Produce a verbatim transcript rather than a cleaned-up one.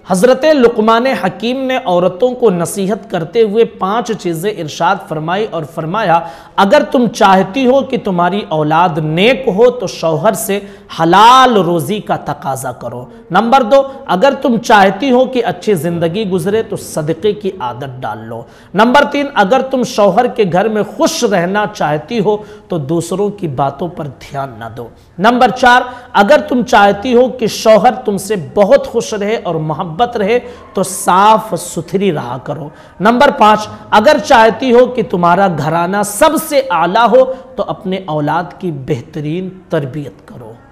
हज़रत लुक़मान हकीम ने औरतों को नसीहत करते हुए पांच चीज़ें इरशाद फरमाई और फरमाया, अगर तुम चाहती हो कि तुम्हारी औलाद नेक हो तो शौहर से हलाल रोज़ी का तकाजा करो। नंबर दो, अगर तुम चाहती हो कि अच्छी ज़िंदगी गुजरे तो सदक़े की आदत डाल लो। नंबर तीन, अगर तुम शौहर के घर में खुश रहना चाहती हो तो दूसरों की बातों पर ध्यान न दो। नंबर चार, अगर तुम चाहती हो कि शौहर तुमसे बहुत खुश रहे और मोहब्बत रहे तो साफ सुथरी रहा करो। नंबर पाँच, अगर चाहती हो कि तुम्हारा घराना सबसे आला हो तो अपने औलाद की बेहतरीन तरबियत करो।